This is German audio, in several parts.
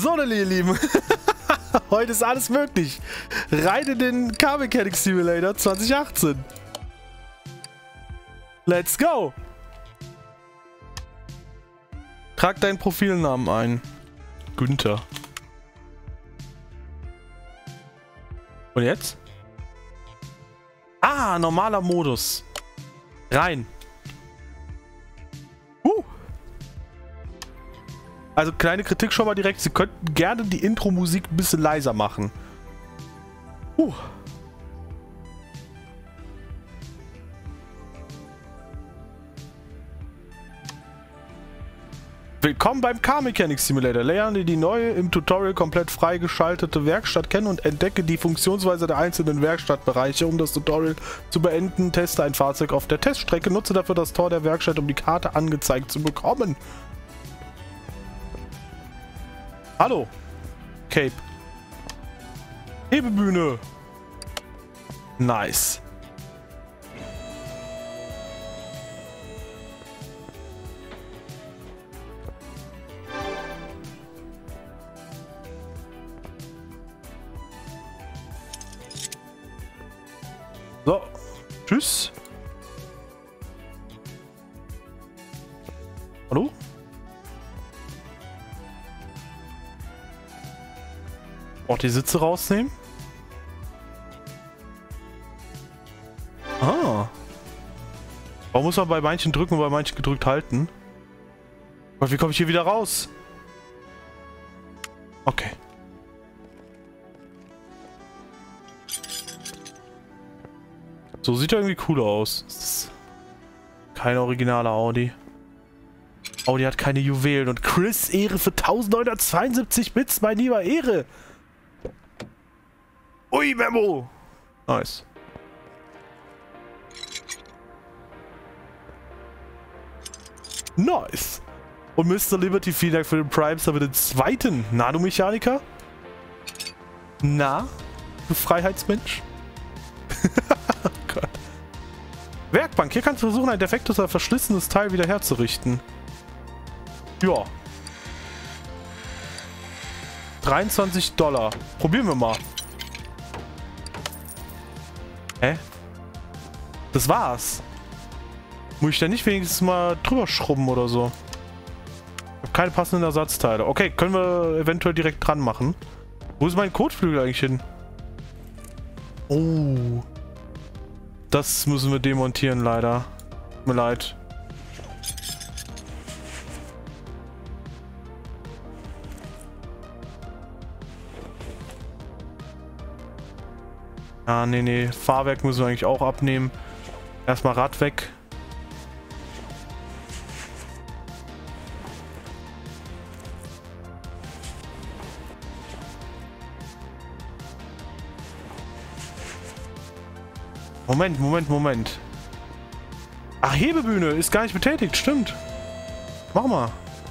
So, ihr Lieben, heute ist alles möglich. Rein in den Car Mechanics Simulator 2018. Let's go! Trag deinen Profilnamen ein. Günther. Und jetzt? Ah, normaler Modus. Rein. Also kleine Kritik schon mal direkt. Sie könnten gerne die Intro-Musik ein bisschen leiser machen. Willkommen beim Car Mechanics Simulator. Lerne die neue, im Tutorial komplett freigeschaltete Werkstatt kennen und entdecke die Funktionsweise der einzelnen Werkstattbereiche. Um das Tutorial zu beenden, teste ein Fahrzeug auf der Teststrecke. Nutze dafür das Tor der Werkstatt, um die Karte angezeigt zu bekommen. Hallo, Cape. Hebebühne. Nice. So, tschüss. Hallo? Auch die Sitze rausnehmen? Ah. Warum muss man bei manchen drücken und bei manchen gedrückt halten? Und wie komme ich hier wieder raus? Okay. So sieht er irgendwie cooler aus. Das ist keine originale Audi. Audi hat keine Juwelen und Chris Ehre für 1972 Bits, mein lieber Ehre. Ui, Memo! Nice. Nice. Und Mr. Liberty, vielen Dank für den Primes, aber den zweiten Nanomechaniker. Na, du Freiheitsmensch? Oh Gott. Werkbank, hier kannst du versuchen, ein defektes oder verschlissenes Teil wieder herzurichten. Ja. $23. Probieren wir mal. Hä? Das war's. Muss ich da nicht wenigstens mal drüber schrubben oder so? Ich habe keine passenden Ersatzteile. Okay, können wir eventuell direkt dran machen. Wo ist mein Kotflügel eigentlich hin? Oh. Das müssen wir demontieren, leider. Tut mir leid. Ah, nee. Fahrwerk müssen wir eigentlich auch abnehmen. Erstmal Rad weg. Moment. Ach, Hebebühne ist gar nicht betätigt, stimmt. Mach mal.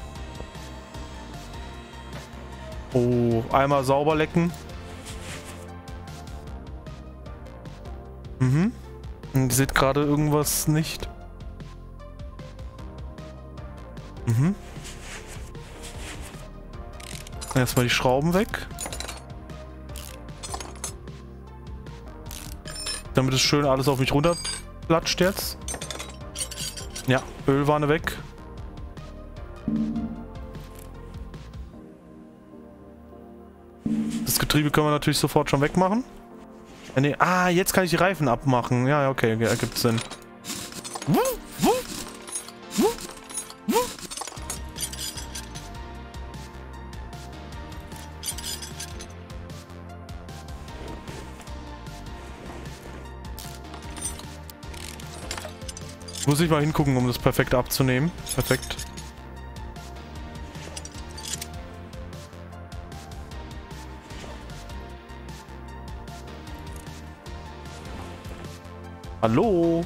Oh, einmal sauber lecken. Mhm. Ihr seht gerade irgendwas nicht. Mhm. Erstmal die Schrauben weg. Damit es schön alles auf mich runterplatscht jetzt. Ja, Ölwanne weg. Das Getriebe können wir natürlich sofort schon wegmachen. Nee. Ah, jetzt kann ich die Reifen abmachen. Ja, okay, ergibt Sinn. Muss ich mal hingucken, um das perfekt abzunehmen. Perfekt. Hallo?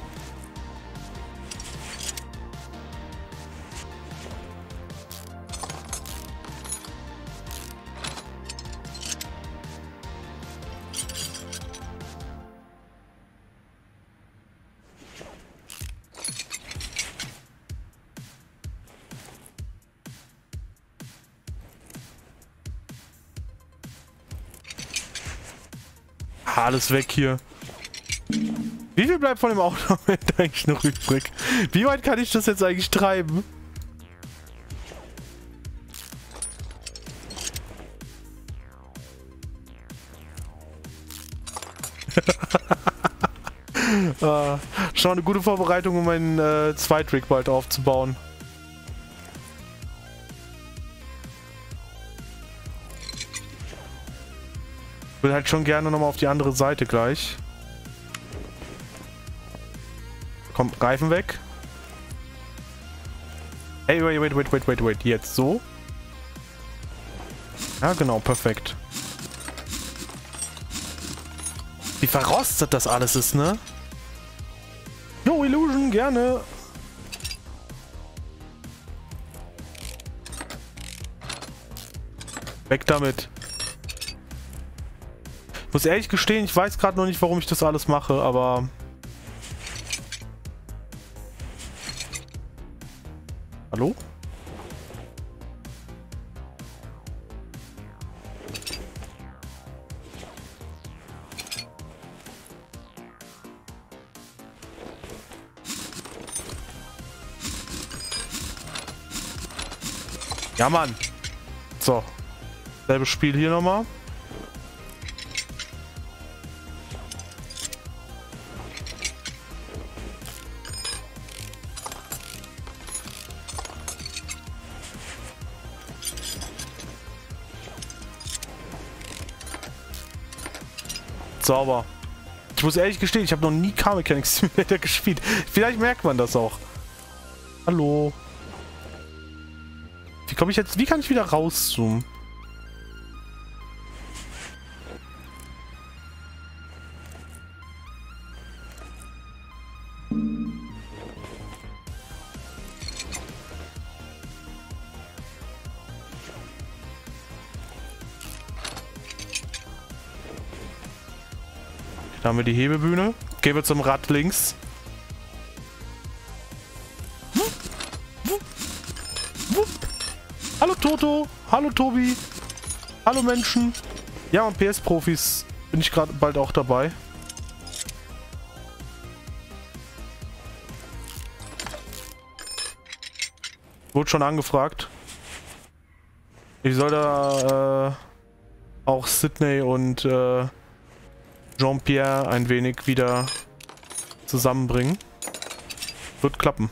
Alles weg hier. Wie viel bleibt von dem Auto eigentlich noch übrig? Wie weit kann ich das jetzt eigentlich treiben? Schon eine gute Vorbereitung, um meinen Zweitrig bald aufzubauen. Ich will halt schon gerne nochmal auf die andere Seite gleich. Komm, Reifen weg. Hey, wait. Jetzt so. Ja, genau, perfekt. Wie verrostet das alles ist, ne? No Illusion, gerne. Weg damit. Ich muss ehrlich gestehen, ich weiß gerade noch nicht, warum ich das alles mache, aber... Hallo? Ja, Mann. So. Selbes Spiel hier nochmal. Sauber. Ich muss ehrlich gestehen, ich habe noch nie Car Mechanics Simulator gespielt. Vielleicht merkt man das auch. Hallo. Wie komme ich jetzt? Wie kann ich wieder rauszoomen? Da haben wir die Hebebühne. Gehen wir zum Rad links. Hallo Toto, hallo Tobi, hallo Menschen. Ja, und PS-Profis bin ich gerade bald auch dabei. Wurde schon angefragt. Ich soll da auch Sydney und Jean-Pierre ein wenig wieder zusammenbringen. Wird klappen.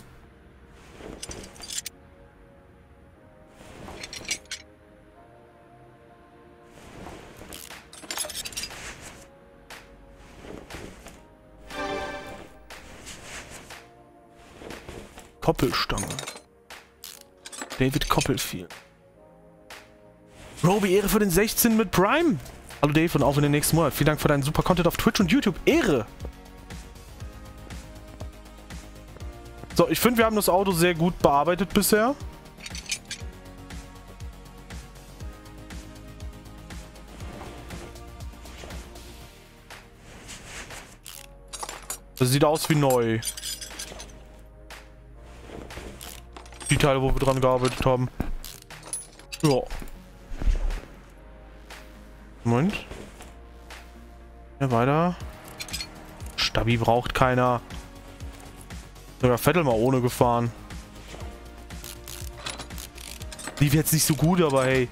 Koppelstange. David Copperfield. Roby, Ehre für den 16 mit Prime. Hallo Dave und auf in den nächsten Monat. Vielen Dank für deinen super Content auf Twitch und YouTube. Ehre! So, ich finde, wir haben das Auto sehr gut bearbeitet bisher. Das sieht aus wie neu. Die Teile, wo wir dran gearbeitet haben. Ja. Moment. Ja, weiter. Stabi braucht keiner. Sogar Vettel mal ohne gefahren. Lief jetzt nicht so gut, aber hey.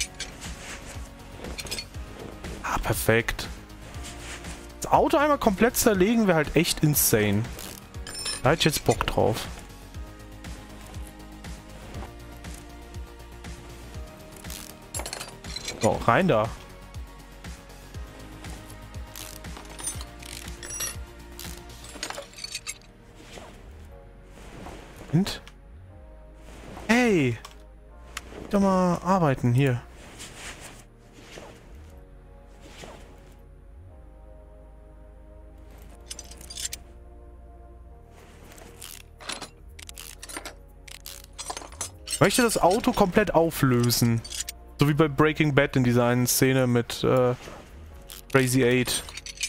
Ah, perfekt. Das Auto einmal komplett zerlegen wäre halt echt insane. Da hätte ich jetzt Bock drauf. So, rein da. Und? Hey! Doch mal arbeiten hier. Ich möchte das Auto komplett auflösen. So wie bei Breaking Bad in dieser einen Szene mit Crazy 8.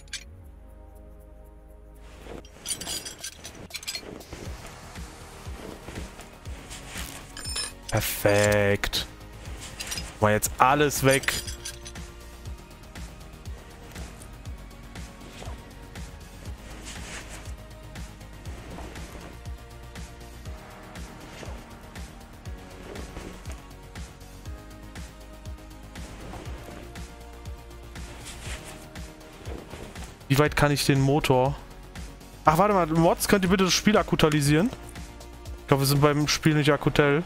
Perfekt. War jetzt alles weg. Wie weit kann ich den Motor... Ach, warte mal, Mods, könnt ihr bitte das Spiel aktualisieren? Ich glaube, wir sind beim Spiel nicht aktuell.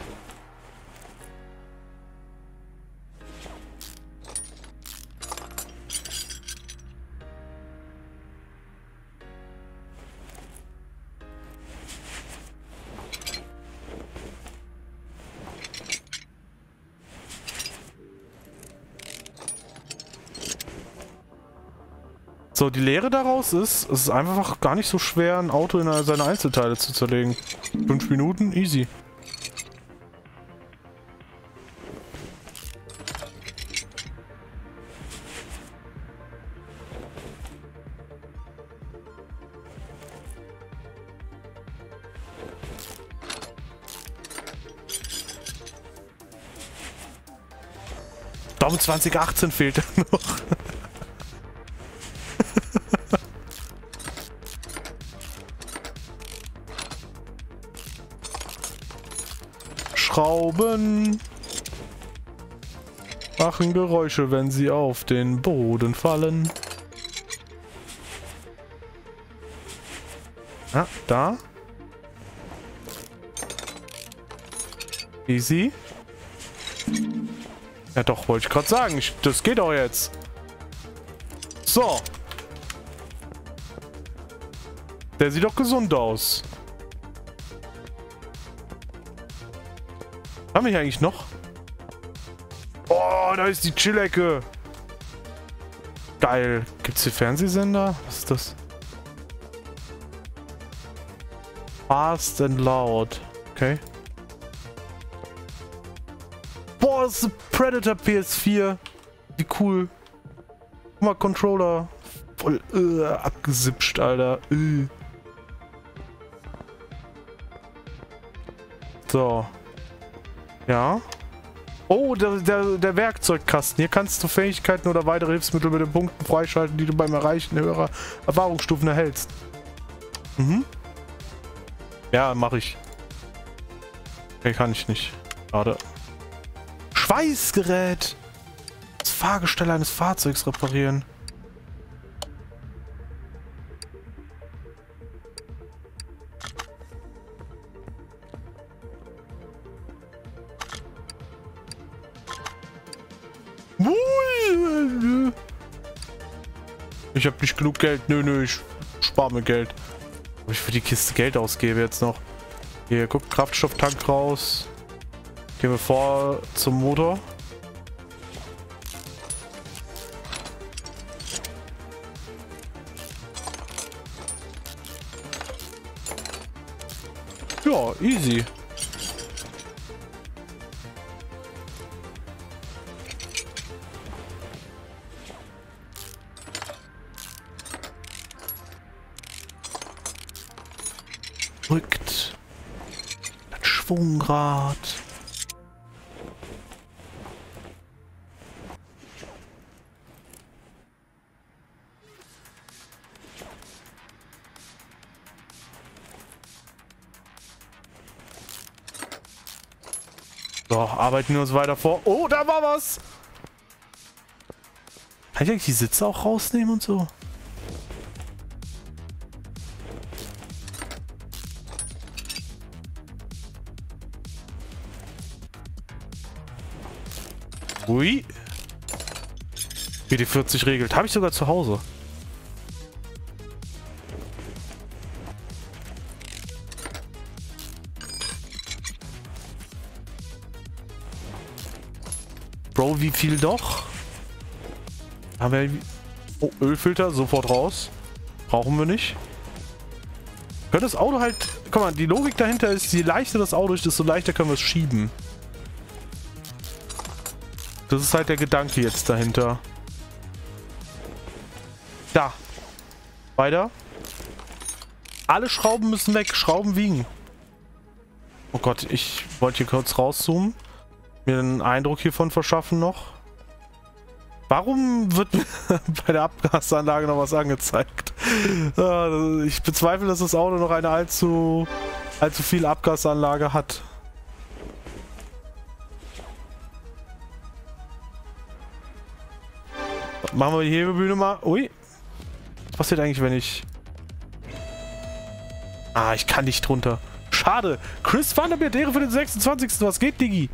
So, die Lehre daraus ist, es ist einfach gar nicht so schwer, ein Auto in seine Einzelteile zu zerlegen. 5 Minuten, easy. Daumen 2018 fehlt noch. Schrauben machen Geräusche, wenn sie auf den Boden fallen. Ah, da. Easy. Ja doch, wollte ich gerade sagen. Das geht auch jetzt. So. Der sieht doch gesund aus. Haben wir hier eigentlich noch? Oh, da ist die Chillecke. Geil. Gibt's hier Fernsehsender? Was ist das? Fast and loud. Okay. Boah, das ist ein Predator PS4. Wie cool. Guck mal, Controller. Voll abgesipscht, Alter. So. Ja. Oh, der Werkzeugkasten. Hier kannst du Fähigkeiten oder weitere Hilfsmittel mit den Punkten freischalten, die du beim Erreichen höherer Erfahrungsstufen erhältst. Mhm. Ja, mache ich. Okay, kann ich nicht. Schade. Schweißgerät. Das Fahrgestell eines Fahrzeugs reparieren. Ich habe nicht genug Geld. Nö, ich spare mir Geld. Ob ich für die Kiste Geld ausgebe jetzt noch. Hier, guck, Kraftstofftank raus. Gehen wir vor zum Motor. Ja, easy. Rückt. Das Schwungrad. So, arbeiten wir uns weiter vor. Oh, da war was! Kann ich eigentlich die Sitze auch rausnehmen und so? Ui. Wie die 40 regelt. Habe ich sogar zu Hause. Bro, wie viel doch? Haben wir... Oh, Ölfilter, sofort raus. Brauchen wir nicht. Können das Auto halt... Guck mal, die Logik dahinter ist, je leichter das Auto ist, desto leichter können wir es schieben. Das ist halt der Gedanke jetzt dahinter. Da. Weiter. Alle Schrauben müssen weg. Schrauben wiegen. Oh Gott, ich wollte hier kurz rauszoomen. Mir einen Eindruck hiervon verschaffen noch. Warum wird bei der Abgasanlage noch was angezeigt? Ich bezweifle, dass das Auto noch eine allzu viel Abgasanlage hat. Machen wir die Hebebühne mal. Ui. Was passiert eigentlich, wenn ich... Ah, ich kann nicht drunter. Schade. Chris Vanderbilt, Ehre für den 26. Was geht, Digi?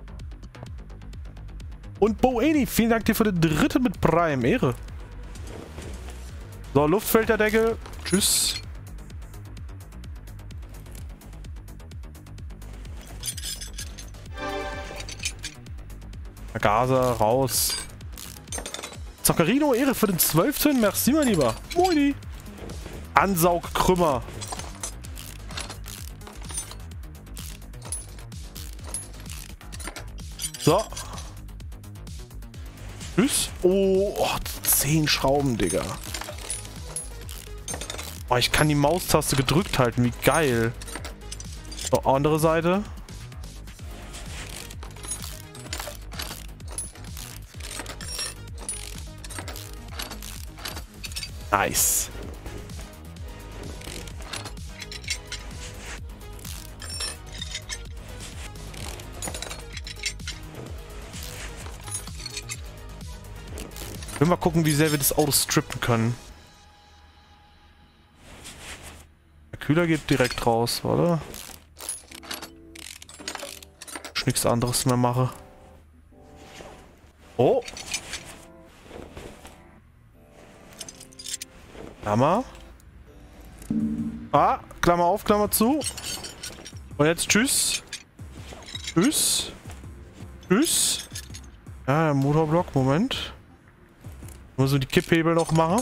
Und Boeni, vielen Dank dir für den 3. mit Prime. Ehre. So, Luftfilterdeckel. Tschüss. Gaser, raus. Zockerino, Ehre für den 12. Merci, mein Lieber. Moini. Ansaugkrümmer. So. Tschüss. Oh, 10 Schrauben, Digga. Oh, ich kann die Maustaste gedrückt halten. Wie geil. So, andere Seite. Nice. Wir mal gucken, wie sehr wir das Auto strippen können. Der Kühler geht direkt raus, oder? Ich nichts anderes mehr mache. Oh! Klammer. Ah, Klammer auf, Klammer zu. Und jetzt tschüss. Tschüss. Tschüss. Ja, der Motorblock, Moment. Muss so die Kipphebel noch machen.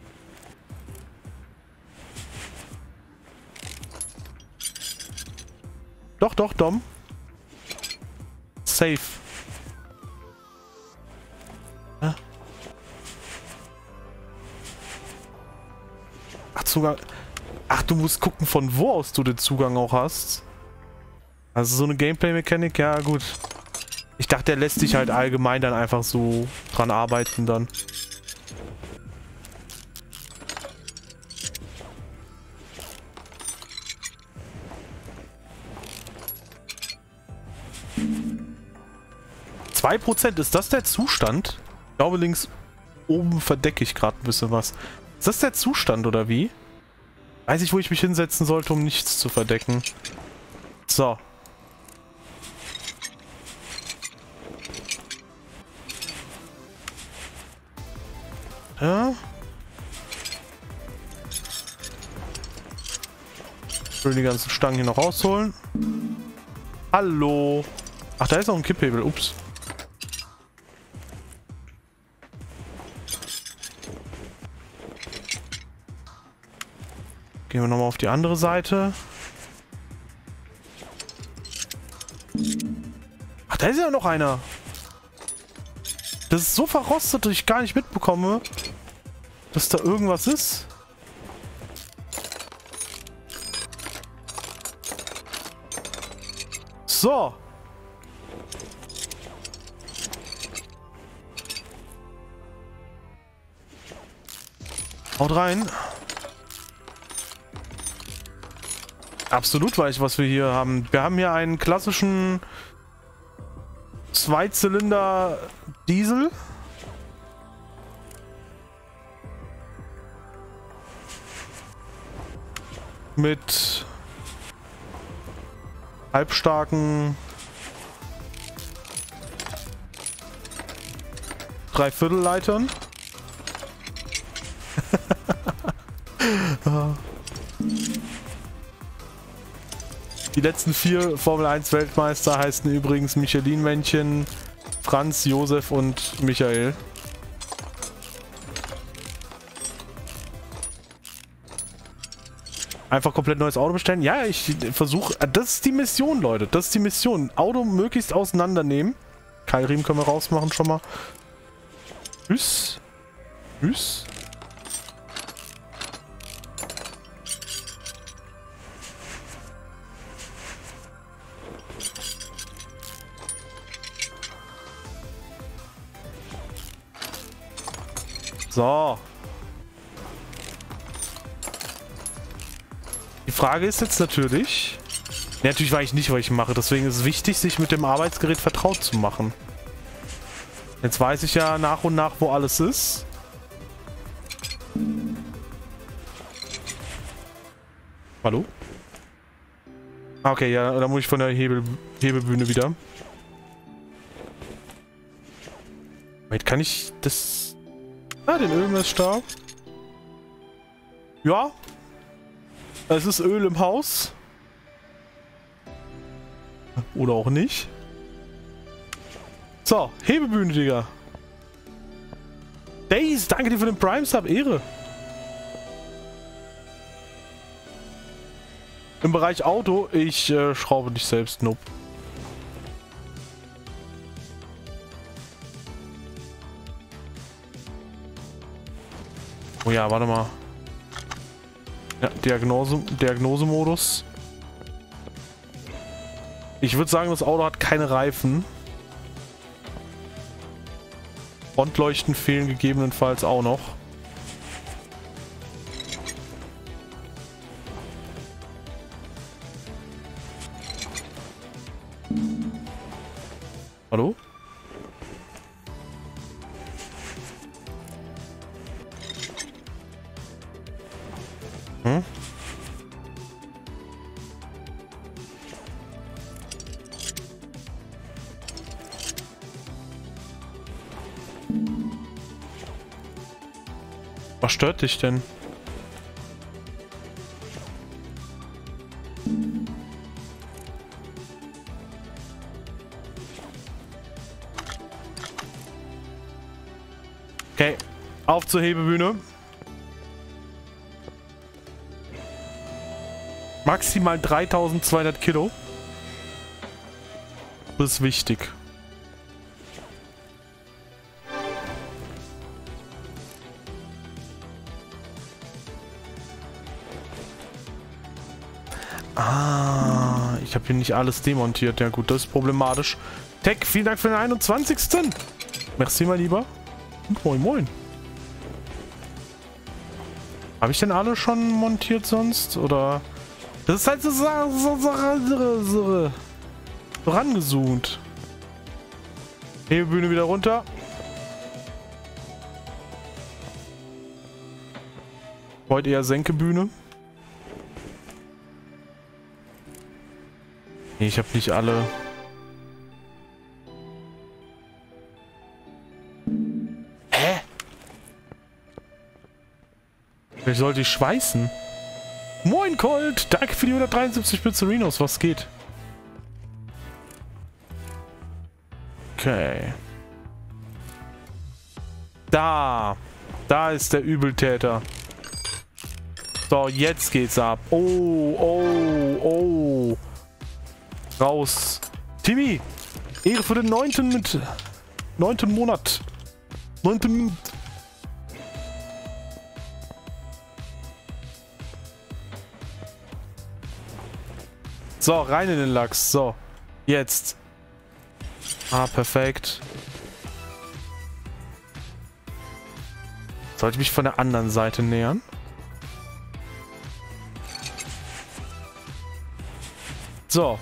Doch, doch, Dom. Safe. Ja. Ach, Zugang. Ach, du musst gucken, von wo aus du den Zugang auch hast. Also so eine Gameplay-Mechanik, ja gut. Ich dachte, der lässt sich halt allgemein dann einfach so dran arbeiten dann. %, ist das der Zustand? Ich glaube, links oben verdecke ich gerade ein bisschen was. Ist das der Zustand oder wie? Weiß ich, wo ich mich hinsetzen sollte, um nichts zu verdecken. So. Ja. Ich will die ganzen Stangen hier noch rausholen. Hallo. Ach, da ist noch ein Kipphebel. Ups. Gehen wir nochmal auf die andere Seite. Ach, da ist ja noch einer. Das ist so verrostet, dass ich gar nicht mitbekomme, dass da irgendwas ist. So. Haut rein. Absolut weiß ich, was wir hier haben. Wir haben hier einen klassischen Zweizylinder Diesel. Mit halbstarken Dreiviertelleitern. Die letzten 4 Formel 1 Weltmeister heißen übrigens Michelin-Männchen, Franz, Josef und Michael. Einfach komplett neues Auto bestellen? Ja, ich versuche... Das ist die Mission, Leute. Das ist die Mission. Auto möglichst auseinandernehmen. Keilriemen können wir rausmachen schon mal. Tschüss. Tschüss. So. Die Frage ist jetzt natürlich... Ja, natürlich weiß ich nicht, was ich mache. Deswegen ist es wichtig, sich mit dem Arbeitsgerät vertraut zu machen. Jetzt weiß ich ja nach und nach, wo alles ist. Hallo? Okay, ja, da muss ich von der Hebebühne wieder. Wait, kann ich das... Ah, den Ölmessstab. Ja. Es ist Öl im Haus. Oder auch nicht. So, Hebebühne, Digga. Days, danke dir für den Prime-Sub, Ehre. Im Bereich Auto, ich schraube dich selbst, nope. Oh ja, warte mal. Ja, Diagnosemodus. Ich würde sagen, das Auto hat keine Reifen. Frontleuchten fehlen gegebenenfalls auch noch. Hallo? Hm? Was stört dich denn? Okay, auf zur Hebebühne. Maximal 3200 Kilo. Das ist wichtig. Ah, ich habe hier nicht alles demontiert. Ja gut, das ist problematisch. Tech, vielen Dank für den 21. Merci, mein Lieber. Und moin, moin. Habe ich denn alle schon montiert sonst? Oder... Das ist halt so rangezoomt. Hebebühne wieder runter. Heute eher Senkebühne. Nee, ich habe nicht alle. Hä? Vielleicht sollte ich schweißen. Moin Colt! Danke für die 173 Pizzerinos. Was geht? Okay. Da ist der Übeltäter. So, jetzt geht's ab. Oh. Raus. Timmy! Ehre für den 9. Monat. 9. Monat. So, rein in den Lachs. So, jetzt. Ah, perfekt. Sollte ich mich von der anderen Seite nähern? So.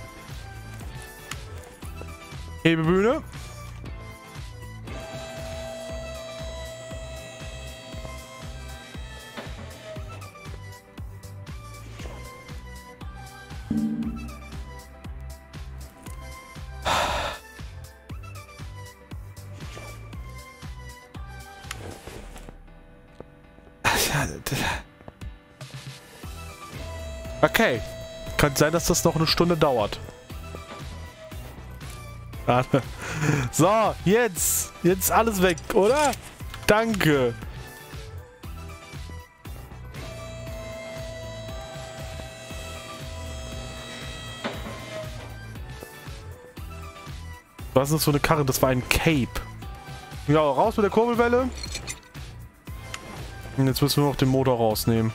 Hebebühne. Okay. Kann sein, dass das noch eine Stunde dauert. So, jetzt. Jetzt alles weg, oder? Danke. Was ist das für eine Karre? Das war ein Cape. Ja, raus mit der Kurbelwelle. Und jetzt müssen wir noch den Motor rausnehmen.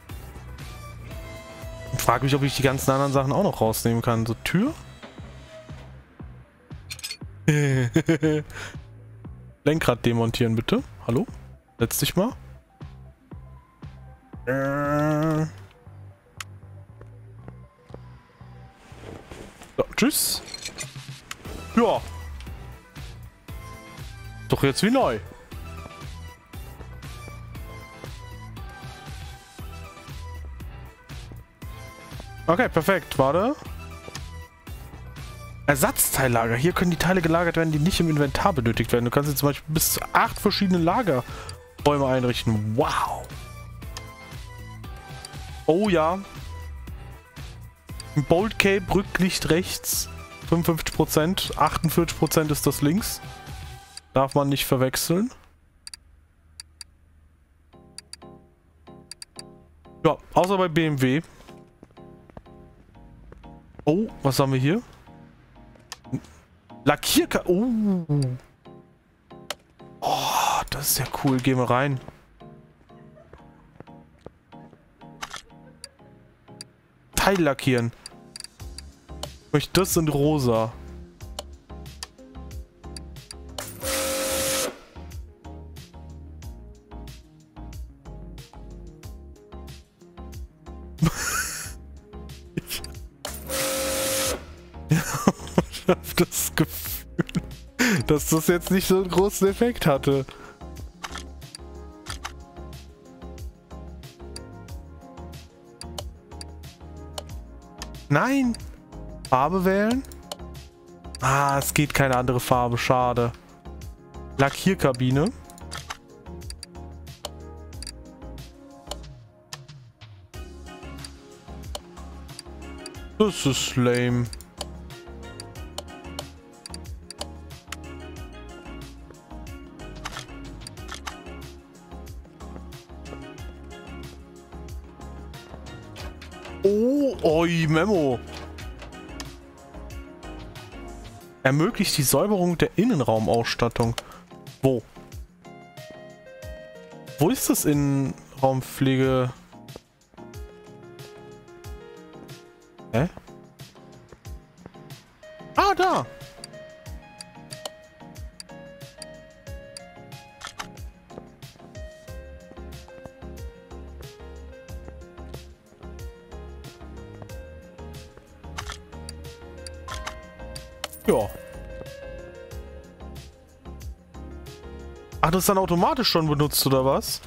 Ich frage mich, ob ich die ganzen anderen Sachen auch noch rausnehmen kann. So, Tür? Lenkrad demontieren, bitte. Hallo? Setz dich mal. So, tschüss. Ja. Doch jetzt wie neu. Okay, perfekt. Warte. Ersatzteillager. Hier können die Teile gelagert werden, die nicht im Inventar benötigt werden. Du kannst jetzt zum Beispiel bis zu 8 verschiedene Lagerräume einrichten. Wow. Oh ja. Bolt Cape, Rücklicht rechts. 55%. 48% ist das links. Darf man nicht verwechseln. Ja, außer bei BMW. Oh, was haben wir hier? Lackierka... Oh. Oh, das ist ja cool. Gehen wir rein. Teil lackieren. Ich möchte das in rosa. Ich habe das Gefühl, dass das jetzt nicht so einen großen Effekt hatte. Nein! Farbe wählen? Ah, es geht keine andere Farbe, schade. Lackierkabine. Das ist lame. Oh, oi, Memo. Ermöglicht die Säuberung der Innenraumausstattung. Wo? Wo ist das Innenraumpflege? Hä? Ah, da! Ja. Ach, das ist dann automatisch schon benutzt, oder was?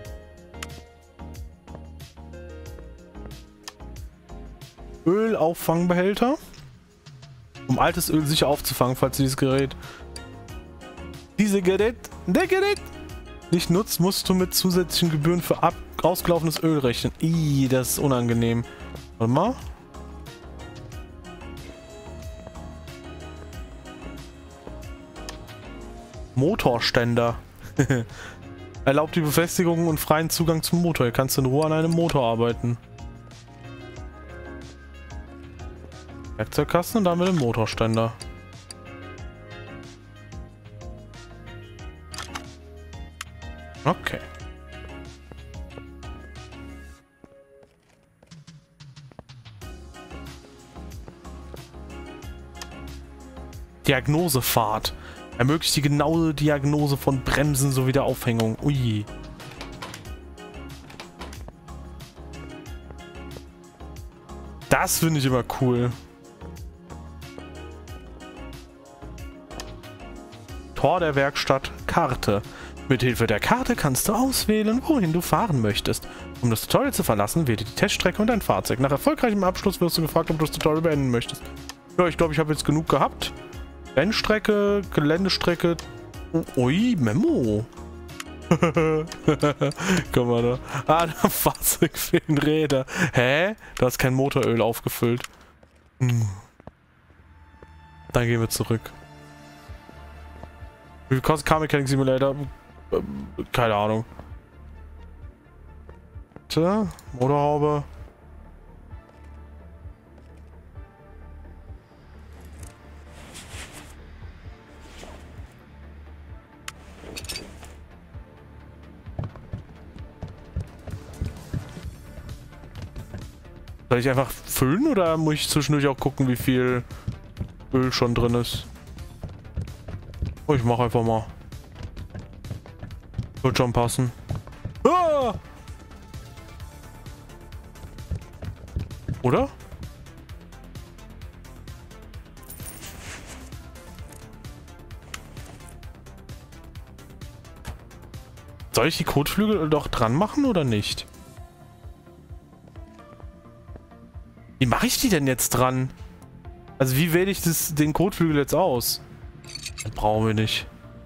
Ölauffangbehälter. Um altes Öl sicher aufzufangen, falls dieses Gerät... der Gerät nicht nutzt, musst du mit zusätzlichen Gebühren für ausgelaufenes Öl rechnen. Ih, das ist unangenehm. Warte mal. Motorständer. Erlaubt die Befestigung und freien Zugang zum Motor. Hier kannst du in Ruhe an einem Motor arbeiten. Werkzeugkasten und dann mit dem Motorständer. Okay. Diagnosefahrt. Ermöglicht die genaue Diagnose von Bremsen sowie der Aufhängung. Ui. Das finde ich immer cool. Tor der Werkstatt, Karte. Mithilfe der Karte kannst du auswählen, wohin du fahren möchtest. Um das Tutorial zu verlassen, wähle die Teststrecke und dein Fahrzeug. Nach erfolgreichem Abschluss wirst du gefragt, ob du das Tutorial beenden möchtest. Ja, ich glaube, ich habe jetzt genug gehabt. Rennstrecke, Geländestrecke. Ui, Memo. Guck mal da. Ah, da Fahrzeug fehlen Räder. Hä? Da ist kein Motoröl aufgefüllt. Dann gehen wir zurück. Wie viel kostet Car Mechanic Simulator? Keine Ahnung. Tja, Motorhaube. Soll ich einfach füllen oder muss ich zwischendurch auch gucken, wie viel Öl schon drin ist? Oh, ich mache einfach mal. Wird schon passen. Ah! Oder? Soll ich die Kotflügel doch dran machen oder nicht? Die mache ich die denn jetzt dran? Also wie wähle ich den Kotflügel jetzt aus? Das brauchen wir nicht.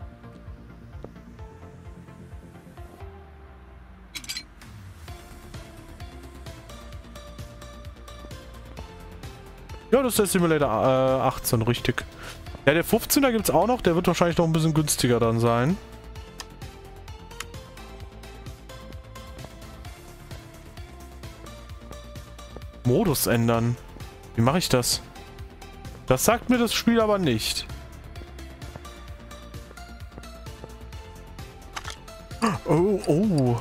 Ja, das ist der Simulator 18, richtig. Ja, der 15er gibt es auch noch. Der wird wahrscheinlich noch ein bisschen günstiger dann sein. Modus ändern. Wie mache ich das? Das sagt mir das Spiel aber nicht. Oh, oh.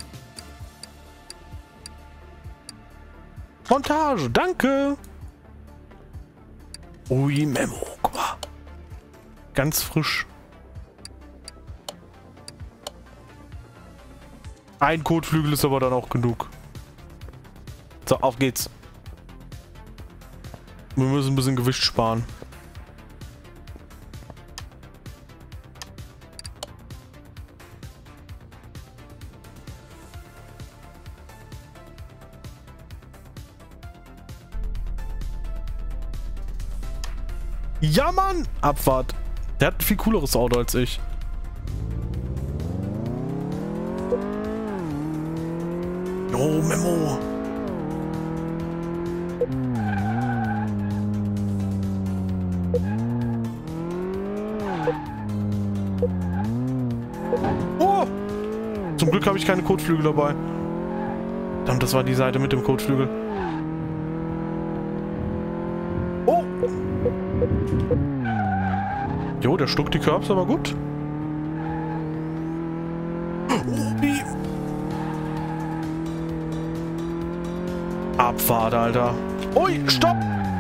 Montage, danke. Ui, Memo, guck mal. Ganz frisch. Ein Kotflügel ist aber dann auch genug. So, auf geht's. Wir müssen ein bisschen Gewicht sparen. Ja, Mann! Abfahrt. Der hat ein viel cooleres Auto als ich. Oh, Memo. Oh! Zum Glück habe ich keine Kotflügel dabei. Verdammt, das war die Seite mit dem Kotflügel. Oh! Jo, der schluckt die Curbs aber gut. Abfahrt, Alter. Ui, stopp!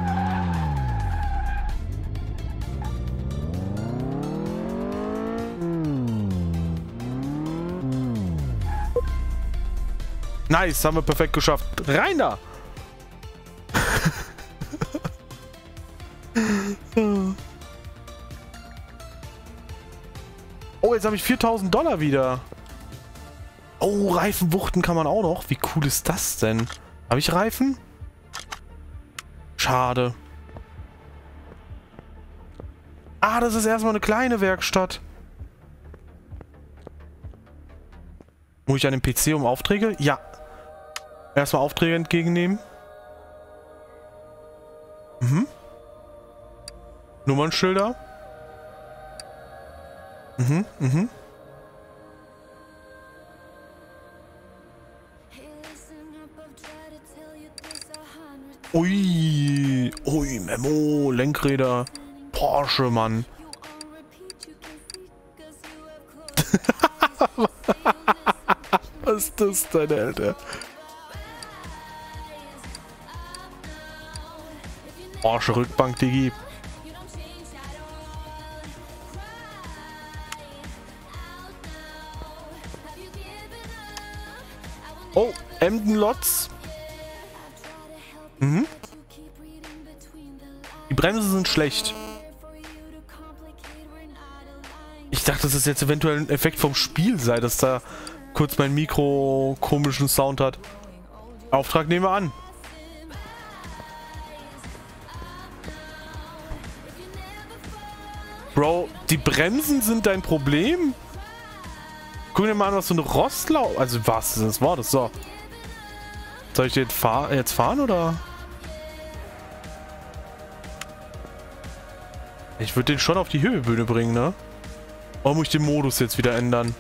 Nice, haben wir perfekt geschafft. Rein da! Oh, jetzt habe ich 4.000 $ wieder. Oh, Reifenwuchten kann man auch noch. Wie cool ist das denn? Habe ich Reifen? Schade. Ah, das ist erstmal eine kleine Werkstatt. Muss ich an den PC um Aufträge? Ja. Erstmal Aufträge entgegennehmen. Mhm. Nummernschilder. Mhm, mhm. Ui, ui, Memo, Lenkräder, Porsche, Mann. Was ist das denn, Alter? Porsche Rückbank, Digi. Oh, Emden-Lots. Mhm. Die Bremsen sind schlecht. Ich dachte, dass es jetzt eventuell ein Effekt vom Spiel sei, dass da kurz mein Mikro komischen Sound hat. Auftrag nehmen wir an. Bro, die Bremsen sind dein Problem? Guck dir mal an, was so eine Rostlau... Also was ist das Wort? So. Soll ich jetzt fahren oder? Ich würde den schon auf die Höhebühne bringen, ne? Oder muss ich den Modus jetzt wieder ändern?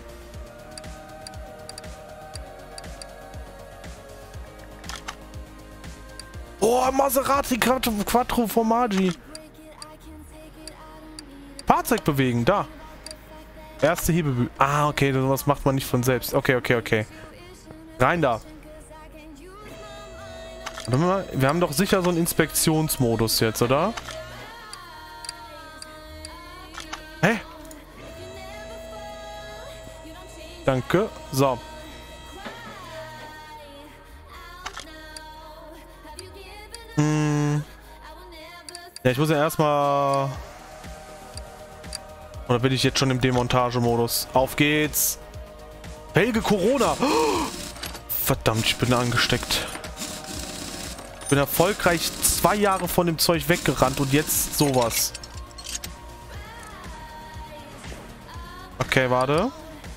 Oh, Maserati Quattro Formaggi. Fahrzeug bewegen, da. Erste Hebebühne. Ah, okay, sowas macht man nicht von selbst. Okay, okay, okay. Rein da. Warte mal, wir haben doch sicher so einen Inspektionsmodus jetzt, oder? Hä? Danke. So. Ja, ich muss ja erstmal... Oder bin ich jetzt schon im Demontagemodus? Auf geht's! Felge Corona! Oh, verdammt, ich bin angesteckt. Bin erfolgreich 2 Jahre von dem Zeug weggerannt und jetzt sowas. Okay, warte.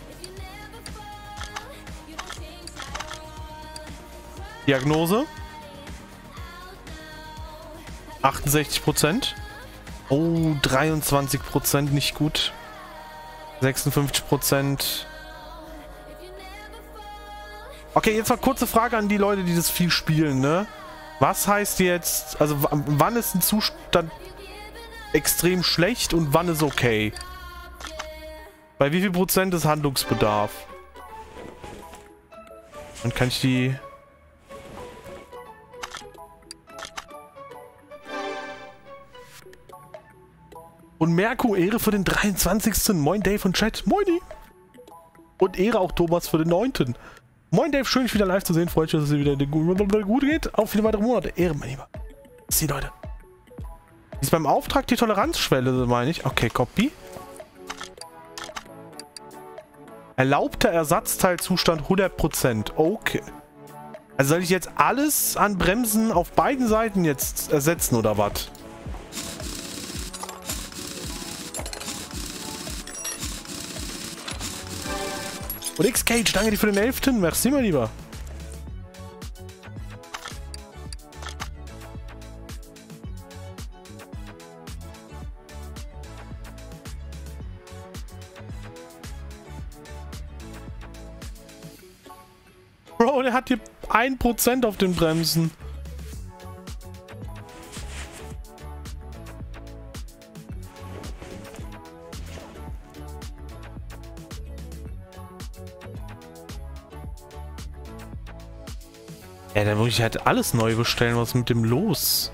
Diagnose. 68%. Oh, 23%, nicht gut. 56%. Okay, jetzt mal kurze Frage an die Leute, die das viel spielen, ne? Was heißt jetzt, also wann ist ein Zustand extrem schlecht und wann ist okay? Bei wie viel Prozent ist Handlungsbedarf? Dann kann ich die... Und Merko, Ehre für den 23. Moin Dave und Chat. Moini. Und Ehre auch Thomas für den 9. Moin Dave, schön dich wieder live zu sehen. Freut mich, dass es dir wieder gut geht. Auf viele weitere Monate. Ehre, mein Lieber. Das sind die Leute. Ist beim Auftrag die Toleranzschwelle, meine ich. Okay, Copy. Erlaubter Ersatzteilzustand 100%. Okay. Also soll ich jetzt alles an Bremsen auf beiden Seiten jetzt ersetzen, oder was? Und X-Cage, danke dir für den 11. Merci, mein Lieber. Bro, der hat hier 1% auf den Bremsen. Ja, dann muss ich halt alles neu bestellen. Was ist mit dem los?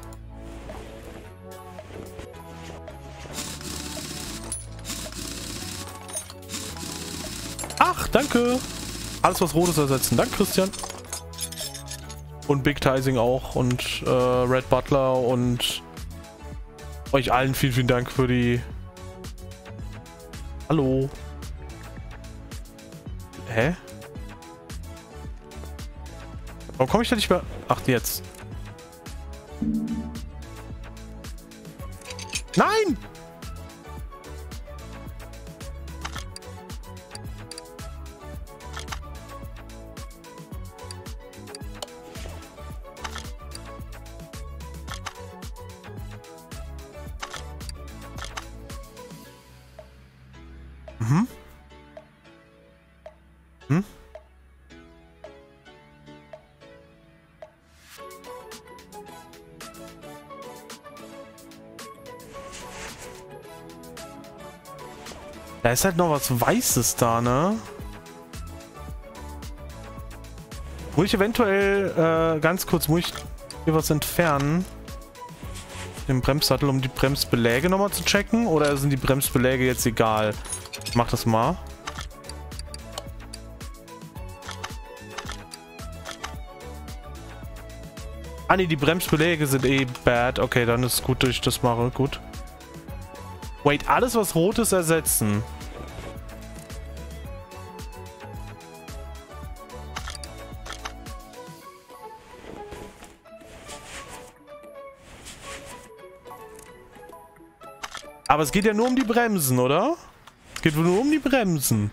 Ach, danke. Alles, was Rotes ersetzen. Danke, Christian. Und Big Tising auch. Und Red Butler. Und euch allen vielen, vielen Dank für die... Hallo. Hä? Warum komme ich da nicht mehr? Ach, jetzt. Nein! Mhm. Hm? Da ist halt noch was Weißes da, ne? Muss ich eventuell, ganz kurz, muss ich hier was entfernen? Den Bremssattel, um die Bremsbeläge nochmal zu checken? Oder sind die Bremsbeläge jetzt egal? Ich mach das mal. Ah ne, die Bremsbeläge sind eh bad. Okay, dann ist gut, dass ich das mache. Gut. Wait, alles was rot ist ersetzen. Aber es geht ja nur um die Bremsen, oder? Es geht nur um die Bremsen.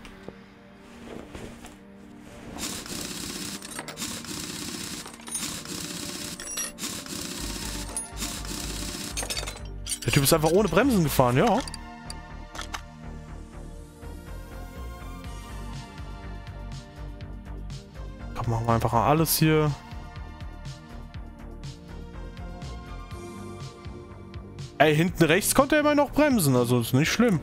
Der Typ ist einfach ohne Bremsen gefahren, ja. Komm, machen wir einfach alles hier. Ey, hinten rechts konnte er immer noch bremsen, also ist nicht schlimm.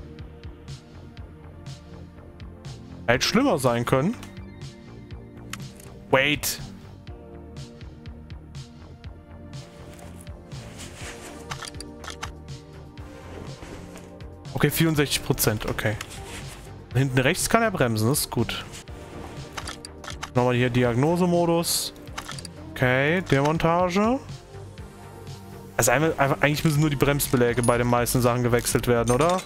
Hätte schlimmer sein können. Wait. Okay, 64%, okay. Hinten rechts kann er bremsen, das ist gut. Nochmal hier Diagnosemodus. Okay, Demontage. Also eigentlich müssen nur die Bremsbeläge bei den meisten Sachen gewechselt werden, oder?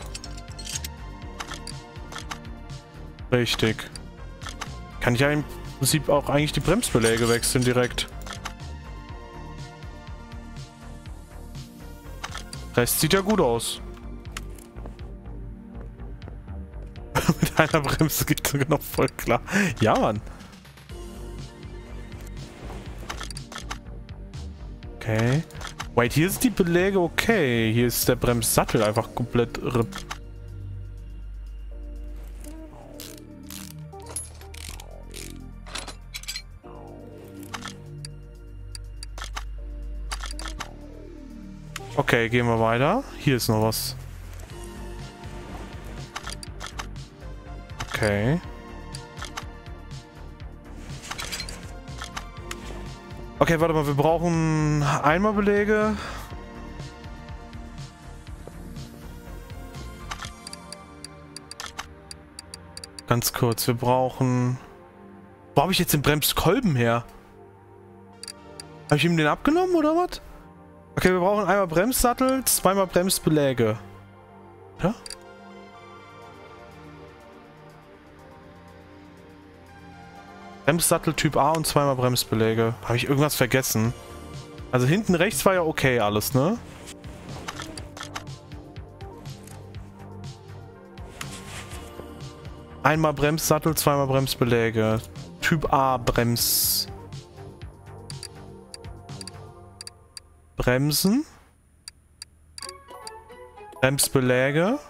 Richtig. Kann ich ja im Prinzip auch eigentlich die Bremsbeläge wechseln direkt. Das sieht ja gut aus. Mit einer Bremse geht sogar noch voll klar. Ja, Mann. Okay. Wait, hier sind die Beläge okay. Hier ist der Bremssattel einfach komplett RIP. Okay, gehen wir weiter. Hier ist noch was. Okay. Okay, warte mal, wir brauchen Eimerbelege. Ganz kurz, wir brauchen... Wo habe ich jetzt den Bremskolben her? Habe ich ihm den abgenommen oder was? Okay, wir brauchen einmal Bremssattel, zweimal Bremsbeläge. Ja? Bremssattel Typ A und zweimal Bremsbeläge. Habe ich irgendwas vergessen? Also hinten rechts war ja okay alles, ne? Einmal Bremssattel, zweimal Bremsbeläge. Typ A Bremsen. Bremsbeläge.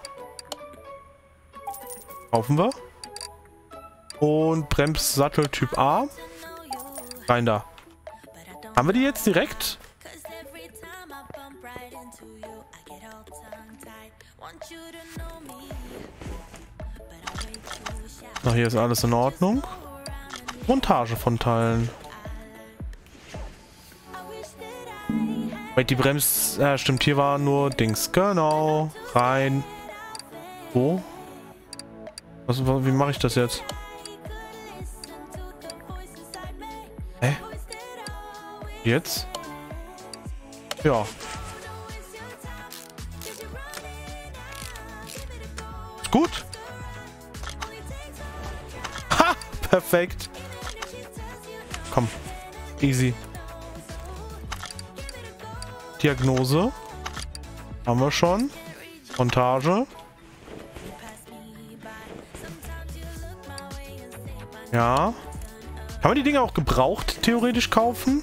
Kaufen wir. Und Bremssattel Typ A. Rein da. Haben wir die jetzt direkt? So, hier ist alles in Ordnung. Montage von Teilen. Wait, die stimmt, hier war nur Dings. Genau. Rein. Wo? Wie mache ich das jetzt? Hä? Jetzt? Ja. Ist gut. Ha! Perfekt. Komm. Easy. Diagnose. Haben wir schon. Montage. Ja. Kann man die Dinger auch gebraucht theoretisch kaufen?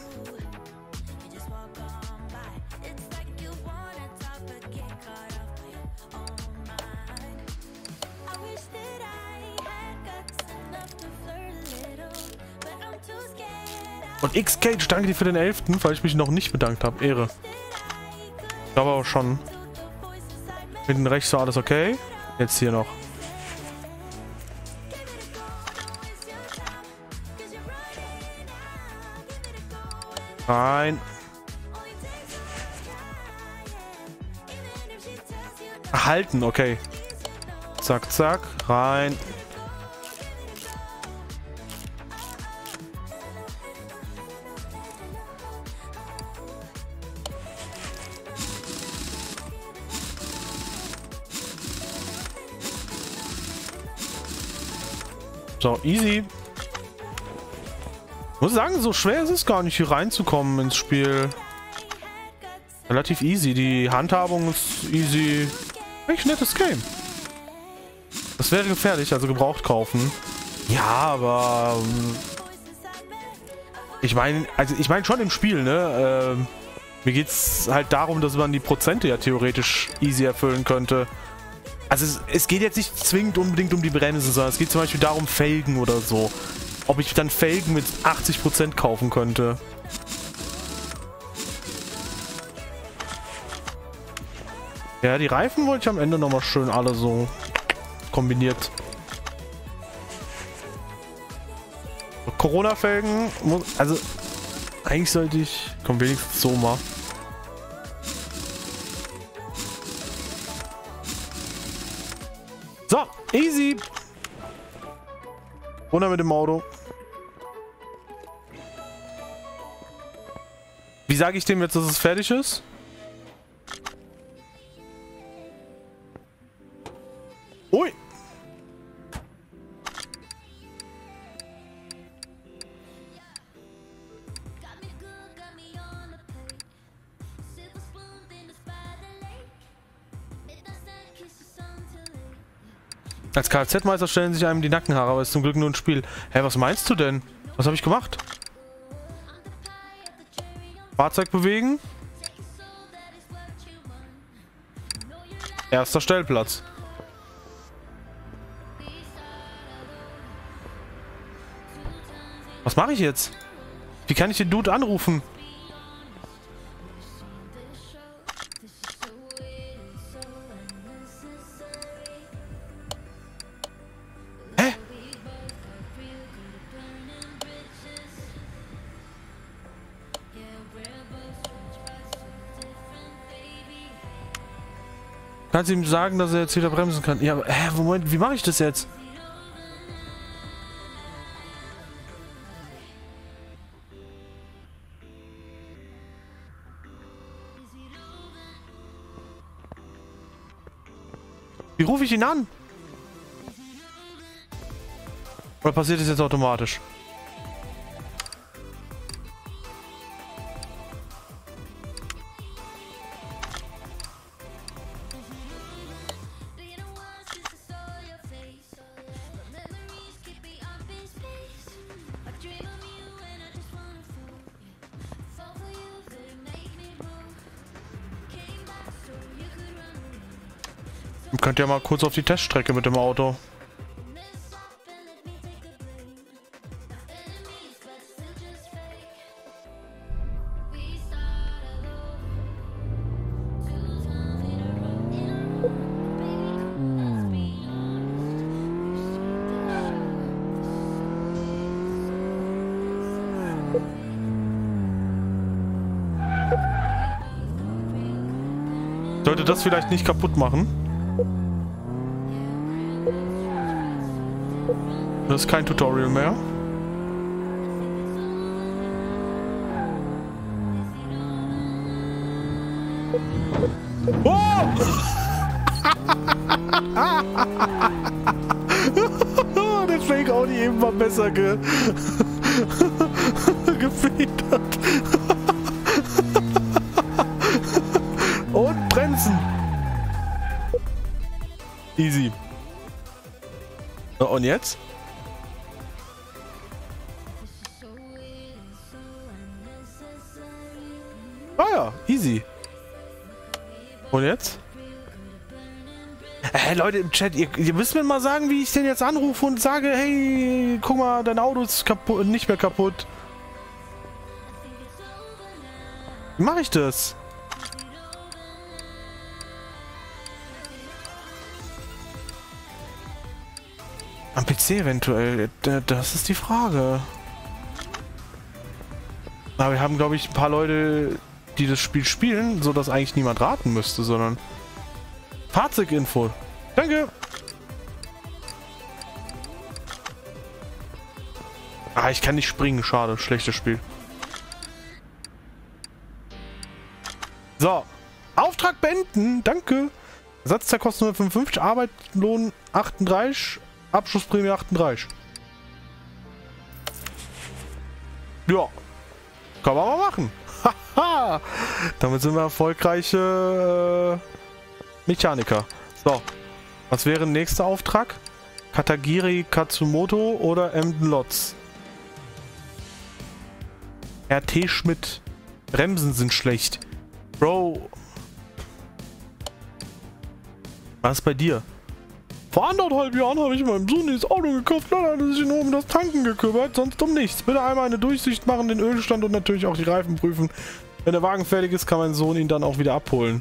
Und X-Cage, danke dir für den 11., weil ich mich noch nicht bedankt habe. Ehre. Ich glaube aber schon. Hinten rechts war alles okay. Jetzt hier noch. Rein. Halten, okay. Zack, zack. Rein. So, easy. Ich muss sagen, so schwer ist es gar nicht, hier reinzukommen ins Spiel. Relativ easy. Die Handhabung ist easy. Echt nettes Game. Das wäre gefährlich, also gebraucht kaufen. Ja, aber... Ich meine schon im Spiel, ne? Mir geht's halt darum, dass man die Prozente ja theoretisch easy erfüllen könnte. Also es geht jetzt nicht zwingend unbedingt um die Bremse, sondern es geht zum Beispiel darum Felgen oder so. Ob ich dann Felgen mit 80% kaufen könnte. Ja, die Reifen wollte ich am Ende nochmal schön alle so kombiniert. Corona-Felgen, also eigentlich sollte ich... Komm, wenigstens so mal. So, easy. Runter mit dem Auto. Wie sage ich dem jetzt, dass es fertig ist? Ui. Als Kfz-Meister stellen sich einem die Nackenhaare, aber ist zum Glück nur ein Spiel. Hä, was meinst du denn? Was habe ich gemacht? Fahrzeug bewegen. Erster Stellplatz. Was mache ich jetzt? Wie kann ich den Dude anrufen? Hä? Kannst du ihm sagen, dass er jetzt wieder bremsen kann? Ja, aber, Moment, wie mache ich das jetzt? Wie rufe ich ihn an? Oder passiert das jetzt automatisch? Könnt ihr mal kurz auf die Teststrecke mit dem Auto. Sollte das vielleicht nicht kaputt machen? Das ist kein Tutorial mehr. Oh! Der Fake Audi eben war besser gefedert. Und bremsen. Easy. Und jetzt? Ah ja, easy. Und jetzt? Leute im Chat, ihr müsst mir mal sagen, wie ich den jetzt anrufe und sage, hey, guck mal, dein Auto ist kaputt, nicht mehr kaputt. Wie mache ich das? Am PC eventuell, das ist die Frage. Aber wir haben, glaube ich, ein paar Leute, die das Spiel spielen, so dass eigentlich niemand raten müsste, sondern... Fahrzeuginfo. Danke. Ah, ich kann nicht springen. Schade. Schlechtes Spiel. So. Auftrag beenden. Danke. Ersatzteilkosten 155. Arbeitslohn 38. Abschlussprämie 38. Ja. Kann man mal machen. Haha. Damit sind wir erfolgreiche Mechaniker. So. Was wäre der nächste Auftrag? Katagiri Katsumoto oder Emden Lotz? RT Schmidt. Bremsen sind schlecht. Bro. Was ist bei dir? Vor 1,5 Jahren habe ich meinem Sohn dieses Auto gekauft. Dann hat er sich nur um das Tanken gekümmert, sonst um nichts. Bitte einmal eine Durchsicht machen, den Ölstand und natürlich auch die Reifen prüfen. Wenn der Wagen fertig ist, kann mein Sohn ihn dann auch wieder abholen.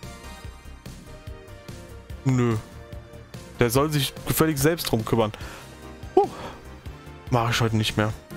Nö. Der soll sich gefälligst selbst drum kümmern. Mache ich heute nicht mehr.